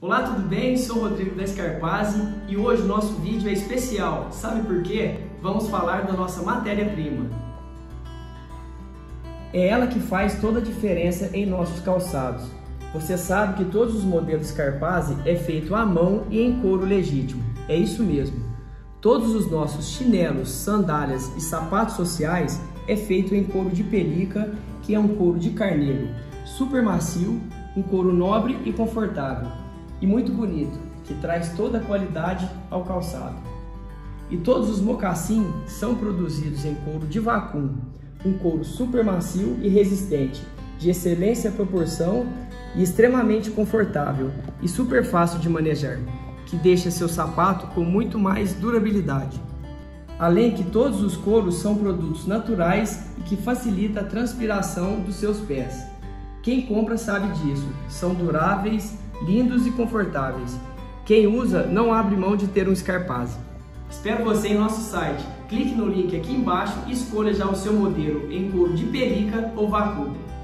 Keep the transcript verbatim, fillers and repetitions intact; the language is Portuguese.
Olá, tudo bem? Sou o Rodrigo da Scarpazzi e hoje o nosso vídeo é especial. Sabe por quê? Vamos falar da nossa matéria-prima. É ela que faz toda a diferença em nossos calçados. Você sabe que todos os modelos Scarpazzi é feito à mão e em couro legítimo. É isso mesmo. Todos os nossos chinelos, sandálias e sapatos sociais é feito em couro de pelica, que é um couro de carneiro, super macio, um couro nobre e confortável. E muito bonito, que traz toda a qualidade ao calçado. E todos os mocassins são produzidos em couro de vacum, um couro super macio e resistente, de excelência proporção e extremamente confortável e super fácil de manejar, que deixa seu sapato com muito mais durabilidade. Além que todos os couros são produtos naturais e que facilita a transpiração dos seus pés. Quem compra sabe disso, são duráveis, lindos e confortáveis. Quem usa não abre mão de ter um Scarpazzi. Espero você em nosso site. Clique no link aqui embaixo e escolha já o seu modelo em couro de pelica ou vacum.